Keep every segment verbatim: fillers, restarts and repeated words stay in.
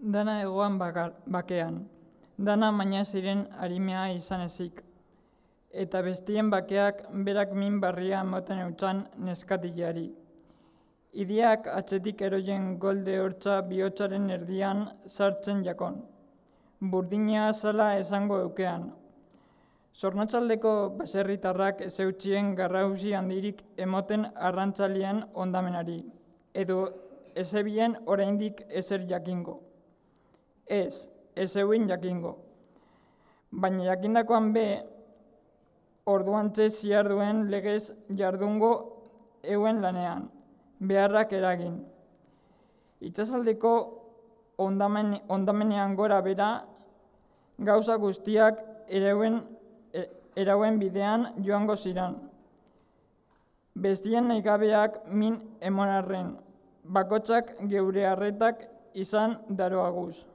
dana egoan bakar, bakean, dana maina ziren arimea izan ezik, eta bestien bakeak berak min barria moten eutxan neskatileari. Idiak atzetik eroien golde hortza bihotzaren erdian sartzen jakon. Burdina zala esango eukean. Zornotzaldeko baserritarrak ezeutzien garrauzi handirik emoten arrantzalien ondamenari, edo ezebien oraindik ezer jakingo. Ez, ezeuin jakingo. Baina jakindakoan be, orduantze ziarduen legez jardungo euen lanean, beharrak eragin. Itsasaldeko ondamen, ondamenean gora bera, gauza guztiak erauen, erauen bidean joango ziran. Bestien nahigabeak min emonarren, bakotsak geure harretak izan daroaguz.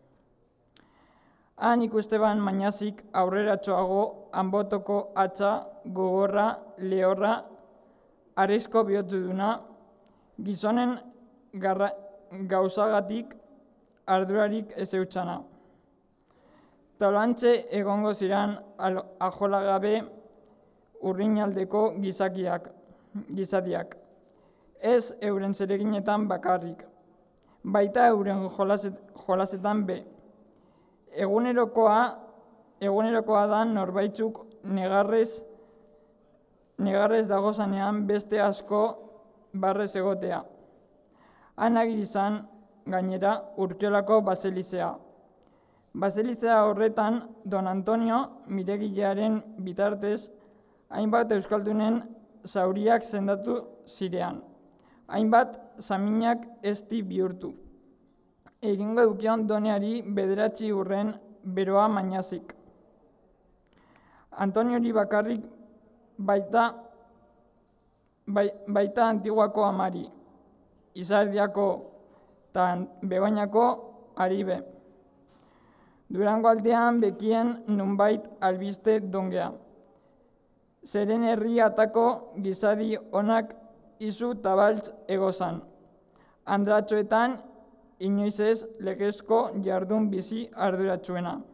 Han ikusteban mainazik aurreratxoago anbotoko atza, gogorra, lehorra, arrizko bihotuduna, gizonen garra, gauzagatik ardurarik ez eutxana. Taulantze egongo ziran ajolagabe urrinaldeko gizakiak, gizadiak. Ez euren zereginetan bakarrik, baita euren jolaset, jolasetan be. Egunerokoa, egunerokoa da norbaitzuk negarrez, negarrez dagozanean beste asko barrez egotea. Han agirizan gainera Urkiolako baselizea. Baselizea horretan Don Antonio miregilearen bitartez hainbat euskaldunen zauriak sendatu zirean. Hainbat zaminak ezti bihurtu. Egingo eukion doneari bederatzi urren beroa mainazik. Antoniori bakarrik baita, bai, baita Antiguako amari, Izardiako eta Begoñako aribe. Durango aldean bekien nunbait albiste dongea. Zeren herri atako gizadi onak izu tabaltz egozan. Andratxoetan inoiz ez legezko jardun bizi arduratsuena.